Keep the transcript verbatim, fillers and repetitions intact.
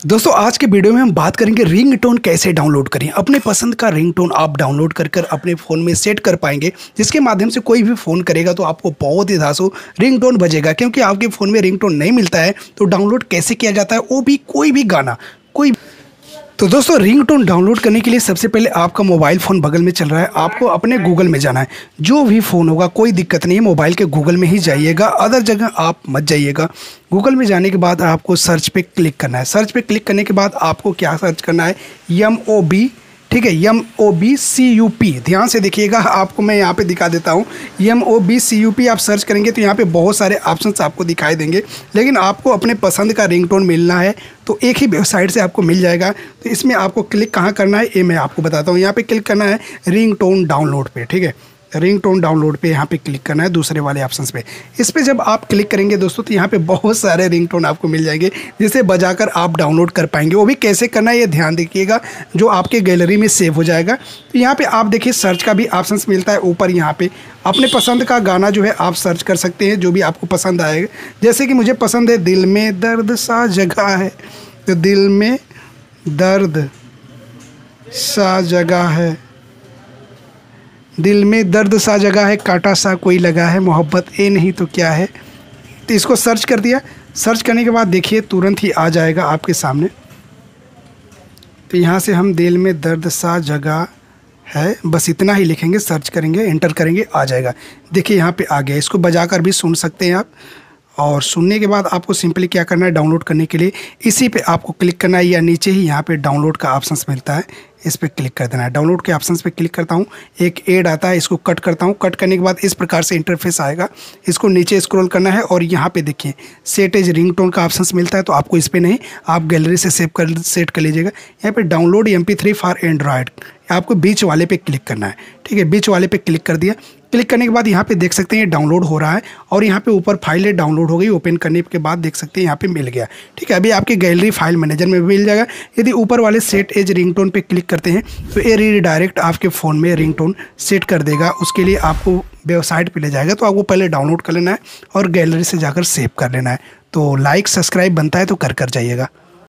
दोस्तों आज के वीडियो में हम बात करेंगे रिंगटोन कैसे डाउनलोड करें। अपने पसंद का रिंगटोन आप डाउनलोड कर कर अपने फ़ोन में सेट कर पाएंगे, जिसके माध्यम से कोई भी फ़ोन करेगा तो आपको बहुत ही धांसू रिंगटोन बजेगा। क्योंकि आपके फ़ोन में रिंगटोन नहीं मिलता है तो डाउनलोड कैसे किया जाता है, वो भी कोई भी गाना कोई। तो दोस्तों रिंगटोन डाउनलोड करने के लिए सबसे पहले आपका मोबाइल फ़ोन बगल में चल रहा है, आपको अपने गूगल में जाना है। जो भी फ़ोन होगा कोई दिक्कत नहीं है, मोबाइल के गूगल में ही जाइएगा, अदर जगह आप मत जाइएगा। गूगल में जाने के बाद आपको सर्च पे क्लिक करना है। सर्च पे क्लिक करने के बाद आपको क्या सर्च करना है, एम ओ बी, ठीक है, M O B C U P. ध्यान से देखिएगा, आपको मैं यहाँ पे दिखा देता हूँ। M O B C U P आप सर्च करेंगे तो यहाँ पे बहुत सारे ऑप्शंस आपको दिखाई देंगे, लेकिन आपको अपने पसंद का रिंगटोन मिलना है तो एक ही वेबसाइट से आपको मिल जाएगा। तो इसमें आपको क्लिक कहाँ करना है ये मैं आपको बताता हूँ। यहाँ पे क्लिक करना है रिंगटोन डाउनलोड पे, ठीक है, रिंगटोन डाउनलोड पे यहाँ पे क्लिक करना है, दूसरे वाले ऑप्शंस पे। इस पे जब आप क्लिक करेंगे दोस्तों तो यहाँ पे बहुत सारे रिंगटोन आपको मिल जाएंगे, जिसे बजाकर आप डाउनलोड कर पाएंगे। वो भी कैसे करना है ये ध्यान देखिएगा, जो आपके गैलरी में सेव हो जाएगा। तो यहाँ पे आप देखिए सर्च का भी ऑप्शंस मिलता है ऊपर। यहाँ पे अपने पसंद का गाना जो है आप सर्च कर सकते हैं, जो भी आपको पसंद आएगा। जैसे कि मुझे पसंद है दिल में दर्द सा जगह है, तो दिल में दर्द सा जगह है, दिल में दर्द सा जगह है, कांटा सा कोई लगा है, मोहब्बत ए नहीं तो क्या है। तो इसको सर्च कर दिया। सर्च करने के बाद देखिए तुरंत ही आ जाएगा आपके सामने। तो यहाँ से हम दिल में दर्द सा जगह है, बस इतना ही लिखेंगे, सर्च करेंगे, एंटर करेंगे, आ जाएगा। देखिए यहाँ पे आ गया। इसको बजाकर भी सुन सकते हैं आप। और सुनने के बाद आपको सिंपली क्या करना है, डाउनलोड करने के लिए इसी पे आपको क्लिक करना है, या नीचे ही यहाँ पे डाउनलोड का ऑप्शंस मिलता है, इस पर क्लिक कर देना है। डाउनलोड के ऑप्शंस पे क्लिक करता हूँ, एक ऐड आता है, इसको कट करता हूँ। कट करने के बाद इस प्रकार से इंटरफेस आएगा। इसको नीचे स्क्रॉल करना है और यहाँ पे देखिए सेट एज रिंगटोन का ऑप्शंस मिलता है, तो आपको इस पर नहीं, आप गैलरी से सेव कर सेट कर लीजिएगा। यहाँ पे download M P three for Android, आपको बीच वाले पे क्लिक करना है, ठीक है। बीच वाले पे क्लिक कर दिया। क्लिक करने के बाद यहाँ पे देख सकते हैं डाउनलोड हो रहा है, और यहाँ पे ऊपर फाइल डाउनलोड हो गई। ओपन करने के बाद देख सकते हैं यहाँ पे मिल गया, ठीक है। अभी आपके गैलरी फाइल मैनेजर में मिल जाएगा। यदि ऊपर वाले सेट एज रिंगटोन पे क्लिक करते हैं तो ये रीडायरेक्ट आपके फ़ोन में रिंगटोन सेट कर देगा। उसके लिए आपको वेबसाइट पे ले जाएगा, तो आपको पहले डाउनलोड कर लेना है और गैलरी से जाकर सेव कर लेना है। तो लाइक सब्सक्राइब बनता है तो कर कर जाइएगा।